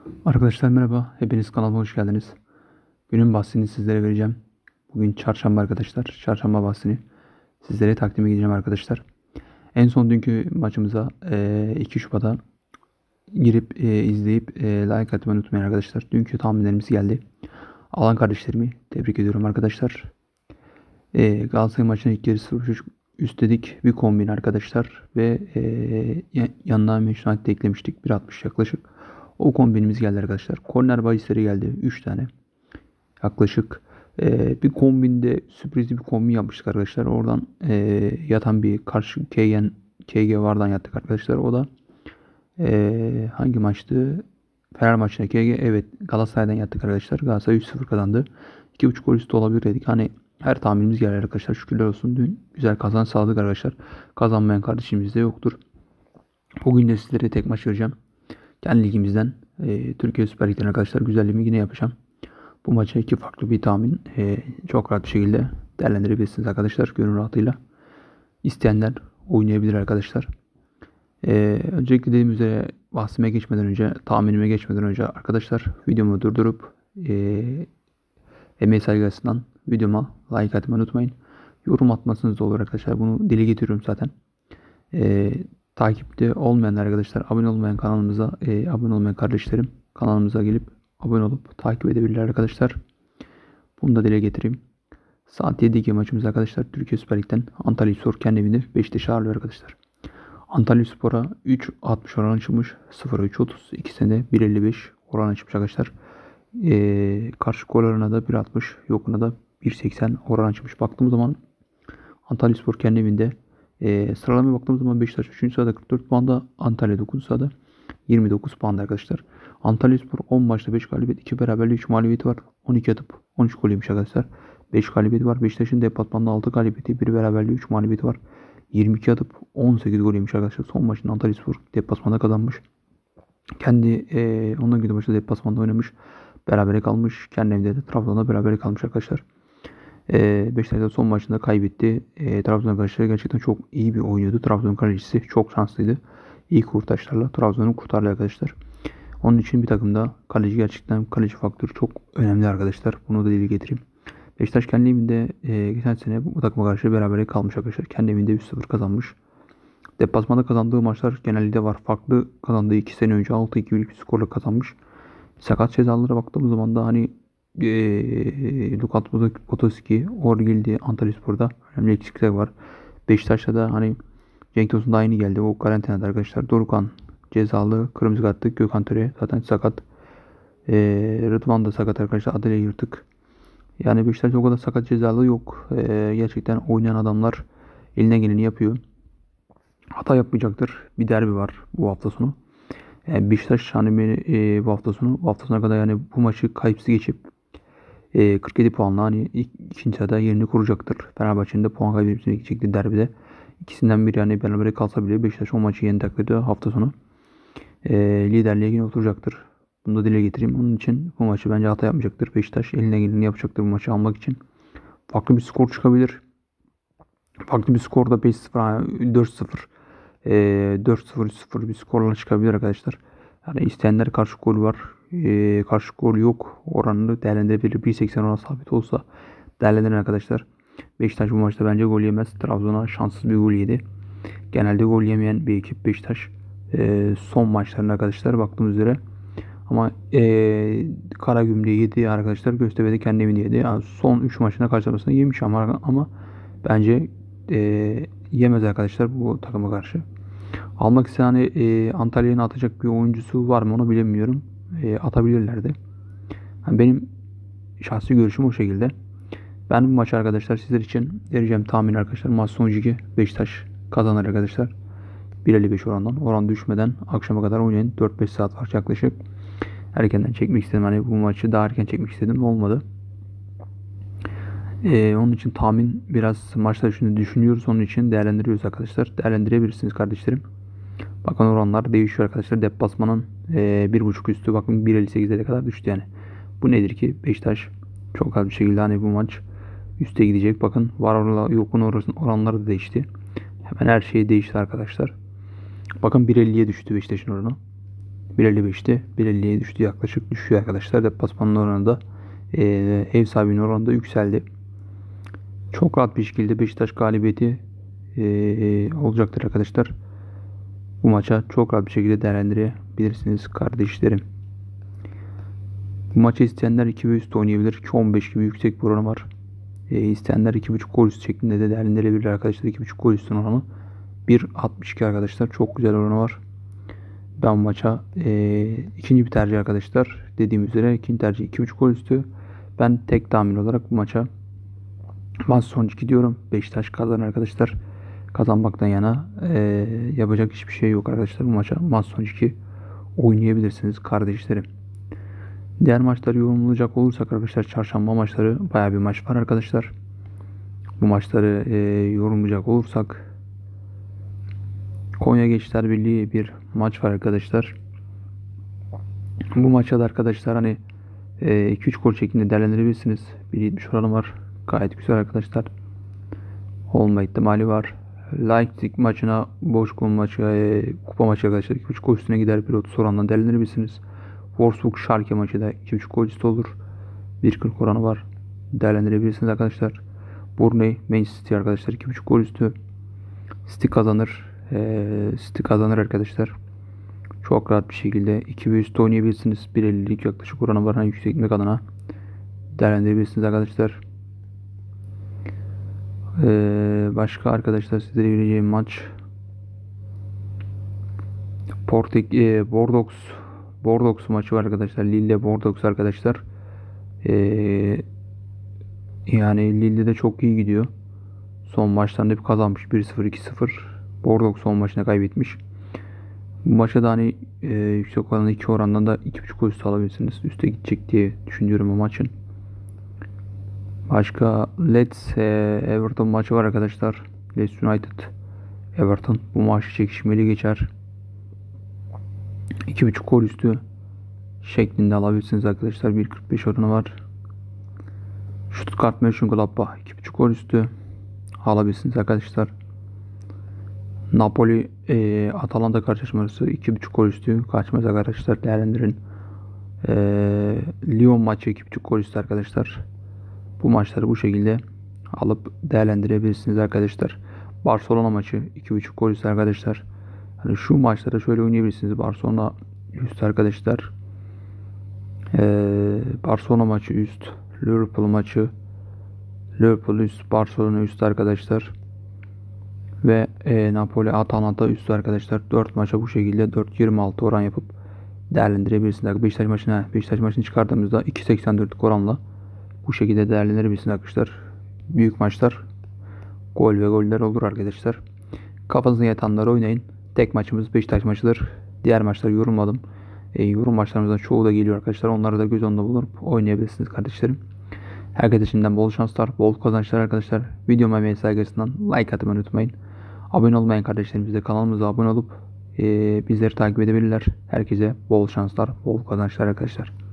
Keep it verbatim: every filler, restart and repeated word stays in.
Arkadaşlar merhaba. Hepiniz kanalıma hoş geldiniz. Günün bahsini sizlere vereceğim. Bugün çarşamba arkadaşlar. Çarşamba bahsini sizlere takdim edeceğim arkadaşlar. En son dünkü maçımıza e, iki Şubat'a girip e, izleyip e, like atmayı unutmayın arkadaşlar. Dünkü tahminlerimiz geldi. Alan kardeşlerimi tebrik ediyorum arkadaşlar. E, Galatasaray maçına ilk yarı sıfır üç üstledik bir kombin arkadaşlar. Ve e, yanına Manchester United eklemiştik. bir altmış yaklaşık. O kombinimiz geldi arkadaşlar. Korner bahisleri geldi. üç tane. Yaklaşık e, bir kombinde sürprizli bir kombin yapmıştık arkadaşlar. Oradan e, yatan bir karşı K G, K G vardan yattık arkadaşlar. O da e, hangi maçtı? Fener maçına K G. Evet, Galatasaray'dan yattık arkadaşlar. Galatasaray üç sıfır kazandı. iki buçuk gol üstü olabilir dedik. Hani her tahminimiz geldi arkadaşlar. Şükürler olsun. Dün güzel kazanç sağladık arkadaşlar. Kazanmayan kardeşimiz de yoktur. Bugün de sizlere tek maç vereceğim. Kendi ligimizden e, Türkiye Süper Lig'den arkadaşlar güzelliğimi yine yapacağım. Bu maça iki farklı bir tahmin e, çok rahat bir şekilde değerlendirebilirsiniz arkadaşlar. Gönül rahatıyla. İsteyenler oynayabilir arkadaşlar. E, öncelikle dediğim üzere bahsime geçmeden önce, tahminime geçmeden önce arkadaşlar videomu durdurup e, emeği saygı açısından videoma like atmayı unutmayın. Yorum atmasınız da olur arkadaşlar. Bunu dile getiriyorum zaten. E, takipte olmayan arkadaşlar, abone olmayan kanalımıza, e, abone olmayan kardeşlerim kanalımıza gelip abone olup takip edebilirler arkadaşlar. Bunu da dile getireyim. Saat yedideki maçımız arkadaşlar Türkiye Süper Lig'den Antalyaspor kendi evinde Beşiktaş'ı ağırlıyor arkadaşlar. Antalyaspor'a üç altmış oran açılmış. sıfıra üç otuz. İkisine bir elli beş oran açılmış arkadaşlar. Ee, karşı gol oranına da bir altmış. Yokuna da bir seksen oran açılmış. Baktığımız zaman Antalyaspor kendi evinde. Ee, sıralamaya baktığımız zaman Beşiktaş üçüncü sırada kırk dört puanda. Antalya dokuzuncu sırada yirmi dokuz puanda arkadaşlar. Antalyaspor on maçta beş galibiyet, iki beraberlik, üç mağlubiyeti var. on iki atıp on üç gol yemiş arkadaşlar. beş galibiyeti var. Beşiktaş'ın deplasmanda altı galibiyeti, bir beraberliği, üç mağlubiyeti var. yirmi iki atıp on sekiz gol yemiş arkadaşlar. Son maçında Antalyaspor deplasmanda kazanmış. Kendi e, ondan günü maçta deplasmanda oynamış. Berabere kalmış. Kendi evinde de Trabzon'da berabere kalmış arkadaşlar. E, Beşiktaş'ta son maçında kaybetti. E, Trabzon'a karşı gerçekten çok iyi bir oynuyordu. Trabzon kalecisi çok şanslıydı. İyi kurtarışlarla Trabzon'u kurtardı arkadaşlar. Onun için bir takımda kaleci gerçekten kaleci faktörü çok önemli arkadaşlar. Bunu da dile getireyim. Beşiktaş kendi evinde e, geçen sene bu takıma karşı berabere kalmış arkadaşlar. Kendi evinde üç sıfır kazanmış. Deplasmanda kazandığı maçlar genelde var. Farklı kazandığı iki sene önce altı iki bir skorla kazanmış. Sakat cezalara baktığımız zaman da hani e, Lukas Podolski, Orgildi, Antalyaspor'da önemli eksiklikler var. Beşiktaş'ta da hani Cenk Tosun da aynı geldi. O karantinada arkadaşlar. Dorukan cezalı. Kırmızı kartlı. Gökhan Töre zaten sakat. Ee, Rıdvan da sakat arkadaşlar. Adile yırtık. Yani Beşiktaş'ta o kadar sakat cezalı yok. Ee, gerçekten oynayan adamlar eline geleni yapıyor. Hata yapmayacaktır. Bir derbi var bu hafta sonu. Yani Beşiktaş hani beni, e, bu hafta sonu bu hafta sonuna kadar yani bu maçı kayıpsız geçip e, kırk yedi puanla hani ilk, ikinci sırada yerini kuracaktır. Fenerbahçe'nin de puan kaybetmesine gidecektir derbide. İkisinden biri yani beraber kalsa bile Beşiktaş o maçı yeni takdirde hafta sonu e, liderliğe yine oturacaktır. Bunu da dile getireyim. Onun için bu maçı bence hata yapmayacaktır. Beşiktaş eline geleni yapacaktır bu maçı almak için. Farklı bir skor çıkabilir. Farklı bir skorda beş sıfır, dört sıfır, e, dört sıfır, üç sıfır bir skorla çıkabilir arkadaşlar. Yani isteyenler karşı gol var. E, karşı gol yok. Oranını değerlendirebilir. bir seksen oran sabit olsa değerlendirin arkadaşlar. Beşiktaş bu maçta bence gol yemez. Trabzon'a şanssız bir gol yedi. Genelde gol yemeyen bir ekip Beşiktaş. E, son maçlarına arkadaşlar baktığımız üzere. Ama e, Karagümrük'e yedi arkadaşlar. Göztepe'de kendi evinde yedi. Yani son üç maçına karşılamasında yemiş ama ama bence e, yemez arkadaşlar bu takıma karşı. Almak isteyen hani, e, Antalya'nın atacak bir oyuncusu var mı onu bilemiyorum. E, atabilirlerdi. Yani benim şahsi görüşüm o şekilde. Ben bu maçı arkadaşlar sizler için vereceğim tahmin arkadaşlar. Maç sonucu iki Beşiktaş kazanır arkadaşlar. bir elli beş orandan. Oran düşmeden akşama kadar oynayın. dört beş saat var yaklaşık. Erkenden çekmek istedim. Hani bu maçı daha erken çekmek istedim. Olmadı. Ee, onun için tahmin biraz maçta şimdi düşünüyoruz. Onun için değerlendiriyoruz arkadaşlar. Değerlendirebilirsiniz kardeşlerim. Bakın oranlar değişiyor arkadaşlar. Deplasmanın e, bir buçuk üstü bakın bir elli sekize kadar düştü yani. Bu nedir ki? Beşiktaş çok az bir şekilde hani bu maç üste gidecek. Bakın var oranla yokun oranları da değişti. Hemen her şey değişti arkadaşlar. Bakın bir elliye düştü Beşiktaş'ın oranı. bir elli beşti. bir elliye düştü, yaklaşık düşüyor arkadaşlar. Deplasmanın oranı da e, ev sahibinin oranı da yükseldi. Çok rahat bir şekilde Beşiktaş galibiyeti e, olacaktır arkadaşlar. Bu maça çok rahat bir şekilde değerlendirebilirsiniz kardeşlerim. Bu maçı isteyenler iki ve üst oynayabilir. iki on beş gibi yüksek bir oranı var. E, isteyenler iki buçuk gol üstü şeklinde de değerlendirebilir arkadaşlar. iki buçuk gol üstün oranı bir altmış iki arkadaşlar. Çok güzel oranı var. Ben bu maça e, ikinci bir tercih arkadaşlar. Dediğim üzere ikinci tercih iki buçuk gol üstü. Ben tek tahmin olarak bu maça maç sonuç iki diyorum. Beşiktaş kazanır arkadaşlar. Kazanmaktan yana e, yapacak hiçbir şey yok arkadaşlar. Bu maça maç sonuç iki oynayabilirsiniz kardeşlerim. Diğer maçları yorumlayacak olursak arkadaşlar, çarşamba maçları bayağı bir maç var arkadaşlar. Bu maçları e, yorumlayacak olursak Konya Gençler Birliği bir maç var arkadaşlar. Bu maçta da arkadaşlar hani e, iki üç gol şeklinde değerlendirebilirsiniz. bir yetmiş oranı var. Gayet güzel arkadaşlar. Olma ihtimali var. Leipzig maçına, boş gol maçı, e, kupa maçı arkadaşlar iki buçuk gol üstüne gider, bir otuz oranla değerlendirebilirsiniz. Wolfsburg Schalke maçı da iki buçuk gol üstü olur. bir kırk oranı var. Değerlendirebilirsiniz arkadaşlar. Burnley Manchester City arkadaşlar iki buçuk gol üstü. City kazanır. Ee, City kazanır arkadaşlar. Çok rahat bir şekilde iki ve üstü oynayabilirsiniz. bir ellilik yaklaşık oranı var. Yükseklik adına değerlendirebilirsiniz arkadaşlar. Ee, başka arkadaşlar sizlere vereceğim maç Portek e, Bordeaux Bordeaux maçı var arkadaşlar. Lille Bordeaux arkadaşlar. Ee, yani Lille de çok iyi gidiyor. Son maçlarında hep kazanmış. bir sıfır iki sıfır. Bordeaux son maçını kaybetmiş. Bu maça da hani e, yüksek oranı iki orandan da iki buçuk gol üstü alabilirsiniz. Üste gidecek diye düşünüyorum bu maçın. Başka Leeds e, Everton maçı var arkadaşlar. Leeds United Everton. Bu maçı çekişmeli geçer. iki buçuk gol üstü şeklinde alabilirsiniz arkadaşlar. bir kırk beş oranı var. Stuttgart Mönchengladbach iki buçuk gol üstü alabilirsiniz arkadaşlar. Napoli e, Atalanta karşılaşması iki buçuk gol üstü kaçmaz arkadaşlar, değerlendirin. E, Lyon maçı iki buçuk gol üstü arkadaşlar. Bu maçları bu şekilde alıp değerlendirebilirsiniz arkadaşlar. Barcelona maçı iki buçuk gol üstü arkadaşlar. Hani şu maçlara şöyle oynayabilirsiniz. Barcelona üst arkadaşlar. E, Barcelona maçı üst. Liverpool maçı Liverpool üst. Barcelona üst arkadaşlar. Ve e, Napoli Atalanta üstü arkadaşlar. dört maça bu şekilde dört yirmi altı oran yapıp değerlendirebilirsiniz. Beşiktaş maçına Beşiktaş maçını çıkardığımızda iki seksen dörtlük oranla bu şekilde değerlendirebilirsiniz arkadaşlar. Büyük maçlar gol ve goller olur arkadaşlar. Kafanıza yatanları oynayın. Tek maçımız Beşiktaş maçıdır. Diğer maçları yorumladım. E, yorum maçlarımızdan çoğu da geliyor arkadaşlar. Onları da göz önünde bulunup oynayabilirsiniz kardeşlerim. Herkese şimdiden bol şanslar, bol kazançlar arkadaşlar. Videoma ve saygısından like atmayı unutmayın. Abone olmayan kardeşlerimiz de kanalımıza abone olup e, bizleri takip edebilirler. Herkese bol şanslar, bol kazançlar arkadaşlar.